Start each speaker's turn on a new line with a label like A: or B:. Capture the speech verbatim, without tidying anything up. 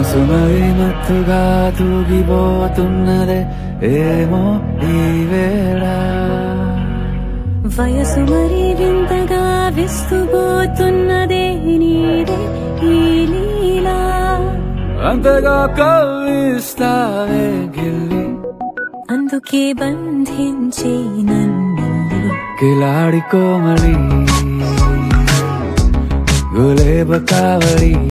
A: మనసుమై మత్తుగా తూగిపోతున్నదే ఏమో ఈ వేళ.
B: వయసు మరి వింతగా విస్తుపోతున్నదే నీదే ఈ లీలా.
A: అంతగా కవ్విస్తావే గిల్లి,
B: అందుకే బంధించే నన్ను
A: కిలాడి కోమలి గులేబ కావడి.